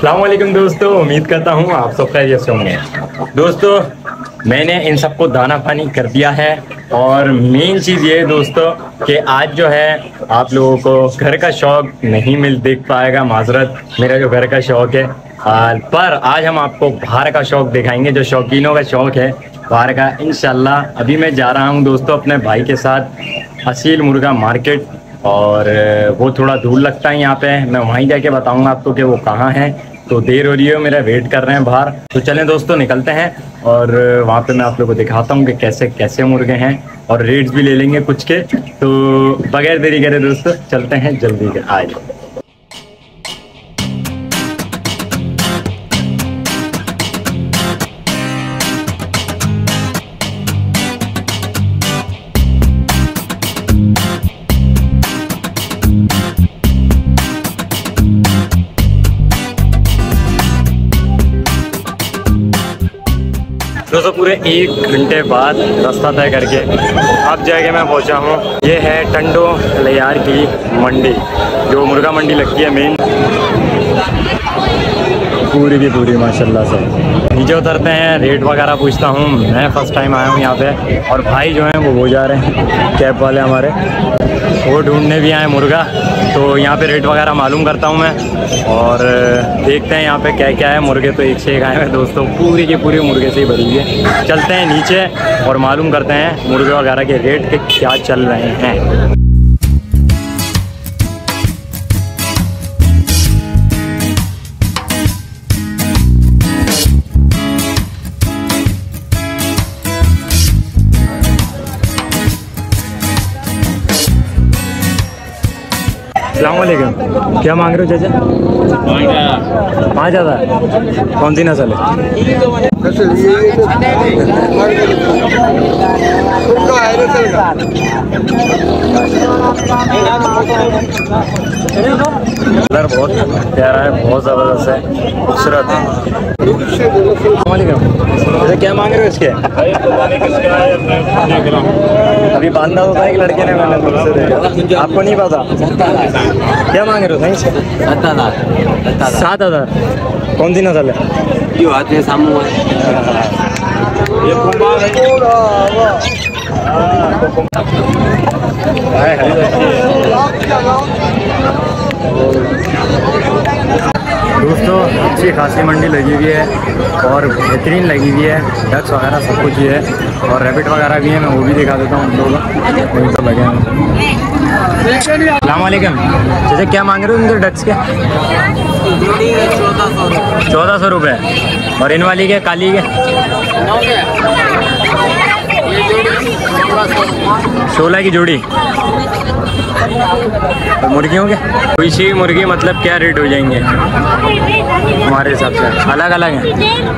अस्सलाम वालेकुम दोस्तों, उम्मीद करता हूँ आप सब खैरियत से होंगे। दोस्तों, मैंने इन सबको दाना पानी कर दिया है और मेन चीज़ ये है दोस्तों कि आज जो है आप लोगों को घर का शौक नहीं देख पाएगा, माजरत, मेरा जो घर का शौक है। पर आज हम आपको बाहर का शौक दिखाएंगे, जो शौकीनों का शौक है बाहर का। इंशाल्लाह अभी मैं जा रहा हूँ दोस्तों अपने भाई के साथ असील मुर्गा मार्केट, और वो थोड़ा दूर लगता है यहाँ पे। मैं वहीं जाके बताऊंगा आपको कि वो कहाँ है। तो देर हो रही है, मेरा वेट कर रहे हैं बाहर। तो चलें दोस्तों, निकलते हैं और वहाँ पे मैं आप लोगों को दिखाता हूँ कि कैसे कैसे मुर्गे हैं, और रेट्स भी ले लेंगे कुछ के। तो बगैर देरी करे दोस्तों चलते हैं, जल्दी आ जाओ। दोस्तों पूरे 1 घंटे बाद रास्ता तय करके अब जगह मैं पहुंचा हूँ। ये है टंडो लियार की मंडी, जो मुर्गा मंडी लगती है मेन, पूरी की पूरी माशाल्लाह से। नीचे उतरते हैं, रेट वगैरह पूछता हूँ। मैं फर्स्ट टाइम आया हूँ यहाँ पे, और भाई जो हैं वो जा रहे हैं कैब वाले हमारे, वो ढूंढने भी आए मुर्गा। तो यहाँ पे रेट वगैरह मालूम करता हूँ मैं, और देखते हैं यहाँ पे क्या क्या है। मुर्गे तो एक से एक आए हैं दोस्तों, पूरी की पूरी मुर्गे से ही भरी हुई है। चलते हैं नीचे और मालूम करते हैं मुर्गे वगैरह के रेट के क्या चल रहे हैं। अस्सलामुअलैकुम, क्या मांग रहे हो चाचा? 5,000। कौन सी नस्ल है? कलर बहुत प्यारा है, बहुत ज़बरदस्त है, खूबसूरत है। अच्छा, क्या मांग रहे हो इसके? अभी बांधा होता है एक लड़के ने, मैंने तुमसे देखा, आपको नहीं पता। क्या मांग रहे हो भाई इसके? 7,000। कौन सी नस्ल है? दोस्तों अच्छी खासी मंडी लगी हुई है और बेहतरीन लगी हुई है। डक्स वगैरह सब कुछ ही है, और रैबिट वगैरह भी है, मैं वो भी दिखा देता हूँ आप लोगों को। तो लगे हैं। अस्सलाम वालेकुम जैसे, क्या मांग रहे हो उनके डक्स के? 1400 रुपये। और इन वाली के, काली के? 16 की जोड़ी। तो मुर्गियों के कोई सी मुर्गी मतलब क्या रेट हो जाएंगे हमारे हिसाब से? अलग अलग हैं।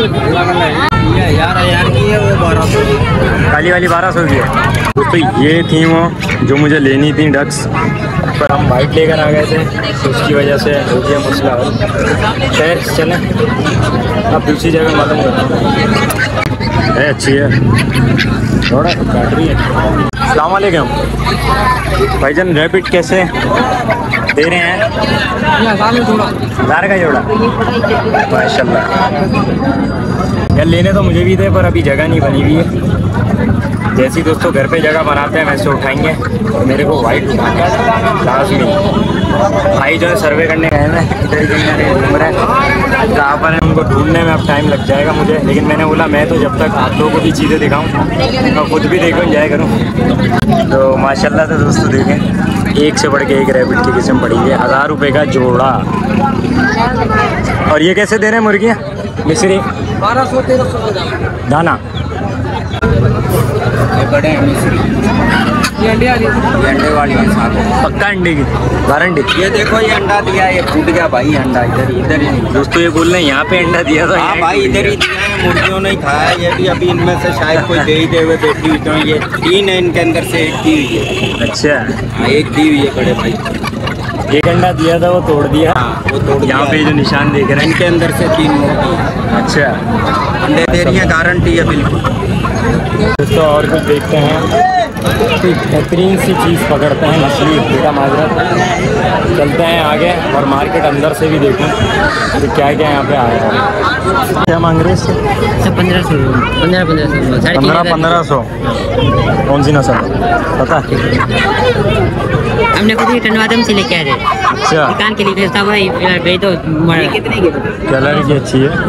यार की है वो 1200 की, काली वाली 1200 की है। दोस्तों ये थी वो जो मुझे लेनी थी डक्स, पर हम बाइक लेकर आ गए थे, तो उसकी वजह से हो गया मसला। खैर चलें, अब दूसरी जगह मालूम करता है। अच्छी है, थोड़ा काट रही है। अस्सलाम वालेकुम भाईजान, रैबिट कैसे दे रहे हैं? 1000 का जोड़ा माशाल्लाह। यार लेने तो मुझे भी थे, पर अभी जगह नहीं बनी हुई है। जैसी दोस्तों घर पे जगह बनाते हैं वैसे उठाएंगे। और मेरे को वाइट उठाना लाजमी। भाई जो है सर्वे करने गए हैं, इधर घूम रहे हैं, कहाँ पर है उनको ढूंढने में अब टाइम लग जाएगा मुझे। लेकिन मैंने बोला मैं तो जब तक आप लोगों को भी चीज़ें दिखाऊँ और खुद भी देखूँ जाया करूँ। तो माशाल्लाह से दोस्तों देखें, एक से बढ़ के एक रैबिट की किस्म पड़ी है। 1000 रुपये का जोड़ा। और ये कैसे दे रहे हैं मुर्गियाँ? मिस्री 1200-1300 दाना। बड़े ये अंडे वाली पक्का अंडे की गारंटी? ये देखो, ये अंडा दिया, ये फूट गया भाई अंडा, इधर ही दोस्तों ये बोल रहे हैं यहाँ पे अंडा दिया था। हाँ भाई इधर ही दिया है, मुर्गियों ने खाया। ये भी अभी इनमें से शायद कोई दे ही दे हुए बैठी हुई, तो ये 3 है इनके अंदर से, एक दी हुई है। अच्छा, हाँ एक दी हुई है बड़े भाई। एक अंडा दिया था वो तोड़ दिया। हाँ, वो तोड़ यहाँ दिया पे है। जो निशान देख रहे हैं इनके अंदर से 3 मुर्गी हैं। अच्छा अंडे दे रही है, गारंटी है बिल्कुल। दोस्तों और कुछ देखते हैं, कोई बेहतरीन सी चीज़ पकड़ते हैं, मछली बेटा माजरत। चलते हैं आगे और मार्केट अंदर से भी देखें तो क्या क्या यहाँ पे आया है। क्या मांग रहे हैं? 1500 1500। कौन सी नस्ल पता है? हमने खुद ही टनवादम से लेके आए थे, अच्छा दुकान के लिए भेजता भाई, भेज दो। कितने की? कलर की अच्छी है,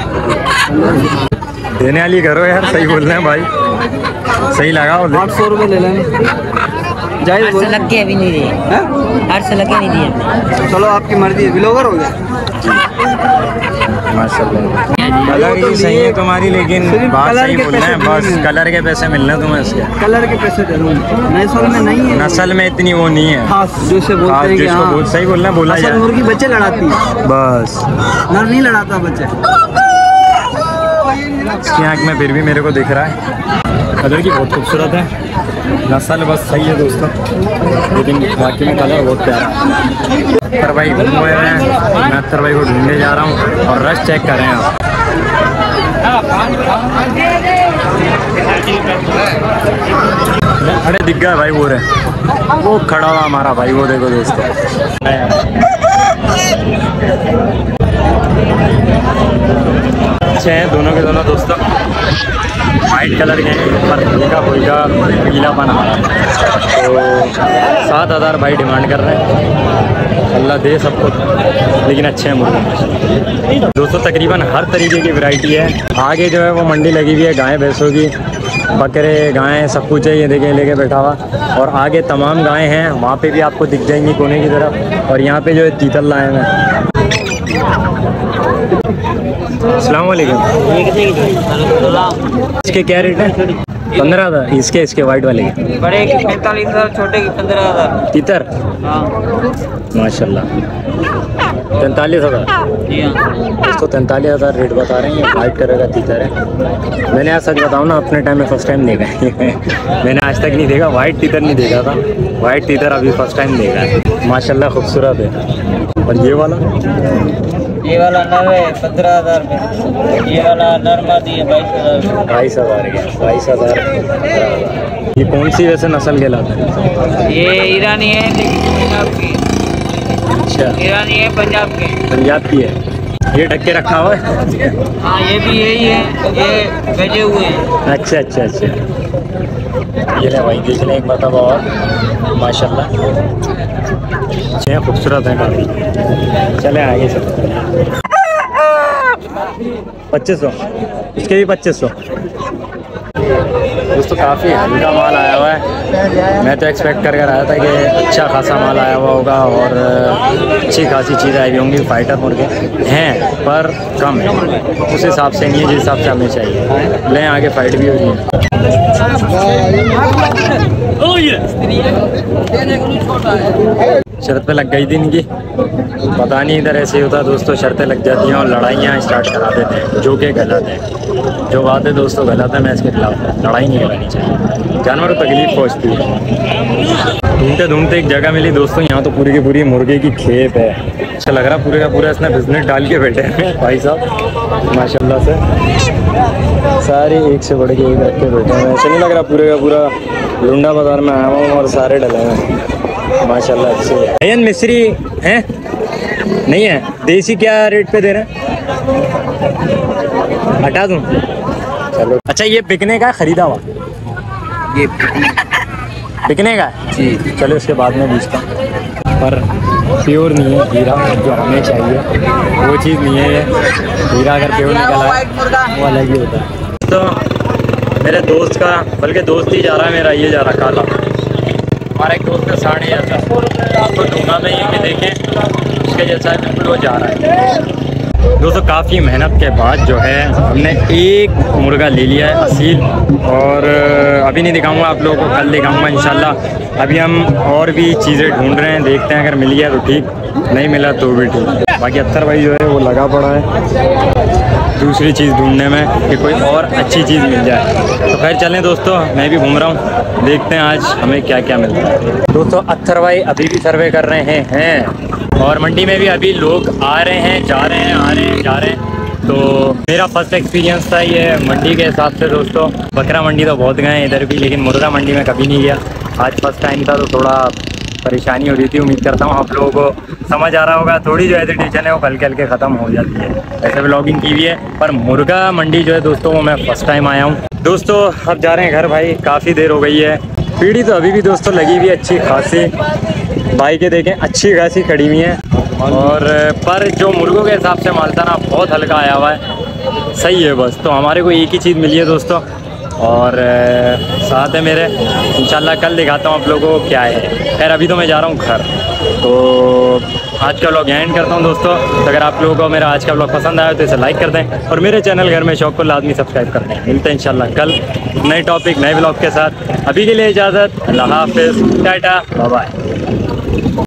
देने वाली करो यार, सही बोल रहे हैं भाई, सही लगाओ। 800 रुपये ले लेंगे, जायज़ बोल। लग के अभी नहीं दिए, 800 लग के नहीं दिए। चलो आपकी मर्जी है, बिलोवर हो गया। माशाल्लाह कलर की सही है तुम्हारी, लेकिन बात कलर सही के बोल रहे हैं, पैसे बस देने हैं। कलर के पैसे मिलने हैं तुम्हें इसके। कलर के पैसे दे दूँगा, नस्ल में नहीं है, नस्ल में इतनी वो नहीं है, खास जो से बोलते आज हैं कि जिसको हाँ, सही बोल रहे हैं बोला असल जाए मुर्गी बच्चे लड़ाती है, बस। नर नहीं लड़ाता बच्चे। इसकी आँख में फिर भी मेरे को दिख रहा है, कलर की बहुत खूबसूरत है, नस्ल बस सही है दोस्तों, लेकिन बाकी में कलर बहुत प्यारा है। अख्तर भाई घूम रहे हैं, मैं अख्तर भाई को ढूंढने जा रहा हूँ और रश चेक कर रहे हैं आप। अरे दिख गया भाई, वो खड़ा हुआ हमारा भाई, वो देखो दोस्तों। अच्छे हैं दोनों के दोनों दोस्तों, वाइट कलर के हैं, ऊपर हल्का फुल्का पीलापन आ रहा है। तो 7000 भाई डिमांड कर रहे हैं, अल्लाह दे सबको, लेकिन अच्छे हैं मुर्गे दोस्तों। तकरीबन हर तरीके की वैरायटी है। आगे जो है वो मंडी लगी हुई है गाय भैंसों की, बकरे गायें सब कुछ है, ये देखें लेके बैठा हुआ। और आगे तमाम गायें हैं, वहाँ पे भी आपको दिख जाएंगी कोने की तरफ। और यहाँ पे जो है तीतर लाए हैं। अस्सलाम वालेकुम। इसके क्या रेट है? 15,000। इसके वाइट वाले के बड़े की 45,000, छोटे की 15,000। तीतर माशाल्लाह 43,000। इसको 43,000 रेट बता रहे हैं। वाइट कलर का तीतर है। मैंने आज सच बताऊँ ना, अपने टाइम में फर्स्ट टाइम देखा है। मैंने आज तक नहीं देखा, वाइट तीतर नहीं देखा था। वाइट तीतर अभी फर्स्ट टाइम देखा है। माशाल्लाह खूबसूरत है। और ये वाला नर है 15,000 में, ये वाला नर मादी है 22,000। 22,000। ये कौन सी वैसे नस्ल कहलाता है? ये ईरानी है, लेकिन पंजाब की। अच्छा ईरानी है, पंजाब की। पंजाब की है। ये ढक के रखा हुआ है? हाँ ये भी यही है, ये भेजे हुए हैं। अच्छा। ये ले भाई देख लें एक मरतबा और माशाल्लाह अच्छे हैं, खूबसूरत हैं काफ़ी। चले आगे चलते हैं। 2500, इसके भी 2500। दोस्तों काफ़ी हल्का माल आया हुआ है। मैं तो एक्सपेक्ट कर आया था कि अच्छा खासा माल आया हुआ होगा और अच्छी खासी चीज़ें आई होंगी। फाइटर मुर्गे हैं पर कम है, उस हिसाब से नहीं है जिस हिसाब से हमें चाहिए। लें आगे फाइट भी हो रही है। शर्त पे लग गई थी इनकी, पता नहीं इधर ऐसे होता दोस्तों, शर्तें लग जाती हैं और लड़ाइयाँ स्टार्ट करा देते हैं, जो कि गलत है। जो बात है दोस्तों गलत है, मैं इसके खिलाफ लड़ाई नहीं करानी चाहिए, जानवर को तकलीफ पहुँचती है। ढूंढते ढूंढते एक जगह मिली दोस्तों, यहाँ तो पूरी की पूरी मुर्गे की खेप है। अच्छा लग रहा पूरे का पूरा इसने बिजनेस डाल के बैठे हैं भाई साहब माशाल्लाह से। सारे एक से बढ़ के एक रख के बैठे हैं। ऐसे नहीं लग रहा पूरे का पूरा लुंडा बाजार में आया हूँ और सारे डले हैं माशाल्लाह अच्छे। भैया मिस्री हैं? नहीं है। देसी क्या रेट पे दे रहे हैं? हटा दूँ? चलो अच्छा ये बिकने का खरीदा हुआ? ये बिकने का जी। चलो इसके बाद में पूछता हूँ, पर प्योर नहीं है हीरा जो हमें चाहिए, वो चीज़ नहीं है ये। हीरा अगर प्योर निकला वो अलग ही होता है। तो मेरे दोस्त का, बल्कि दोस्त ही जा रहा है मेरा, ये जा रहा काला। हमारा एक दोस्त का साढ़े जैसा, आपको ढूंढा मैं ये देखें उसके जैसा है, बिल्कुल वो जा रहा है। दोस्तों काफ़ी मेहनत के बाद जो है हमने एक मुर्गा ले लिया है असील, और अभी नहीं दिखाऊंगा आप लोगों को, कल दिखाऊंगा इंशाल्लाह। अभी हम और भी चीज़ें ढूंढ रहे हैं, देखते हैं अगर मिल गया तो ठीक, नहीं मिला तो भी ठीक। बाकी अख्तर भाई जो है वो लगा पड़ा है। दूसरी चीज़ ढूंढने में कि कोई और अच्छी चीज़ मिल जाए। तो खैर चलें दोस्तों, मैं भी घूम रहा हूँ, देखते हैं आज हमें क्या क्या मिलता है। दोस्तों अत्थर भाई अभी भी सर्वे कर रहे हैं और मंडी में भी अभी लोग आ रहे हैं, जा रहे हैं, आ रहे हैं, जा रहे हैं। तो मेरा फर्स्ट एक्सपीरियंस था ये मंडी के हिसाब से दोस्तों। बकरा मंडी तो बहुत गए हैं इधर भी, लेकिन मुर्गा मंडी में कभी नहीं गया। आज फर्स्ट टाइम था तो थोड़ा परेशानी हो रही थी। उम्मीद करता हूँ आप लोगों को समझ आ रहा होगा। थोड़ी जो हेजिटेशन है वो हल्के हल्के ख़त्म हो जाती है। ऐसे व्लॉगिंग की हुई है, पर मुर्गा मंडी जो है दोस्तों वो मैं फ़र्स्ट टाइम आया हूँ। दोस्तों अब जा रहे हैं घर भाई, काफ़ी देर हो गई है। पीढ़ी तो अभी भी दोस्तों लगी हुई है अच्छी खासी, बाइकें देखें अच्छी खासी खड़ी हुई हैं। और पर जो मुर्गों के हिसाब से माल था ना बहुत हल्का आया हुआ है, सही है बस। तो हमारे को एक ही चीज़ मिली है दोस्तों, और साथ है मेरे। इंशाल्लाह कल दिखाता हूँ आप लोगों को क्या है। खैर अभी तो मैं जा रहा हूँ घर। तो आज का व्लॉग एंड करता हूँ दोस्तों। तो अगर आप लोगों को मेरा आज का व्लॉग पसंद आया तो इसे लाइक कर दें और मेरे चैनल घर में शौक को लाजमी सब्सक्राइब कर दें। मिलते हैं इंशाल्लाह कल नए टॉपिक नए व्लॉग के साथ। अभी के लिए इजाज़त, अल्लाह हाफिज़, टाटा, बाय बाय।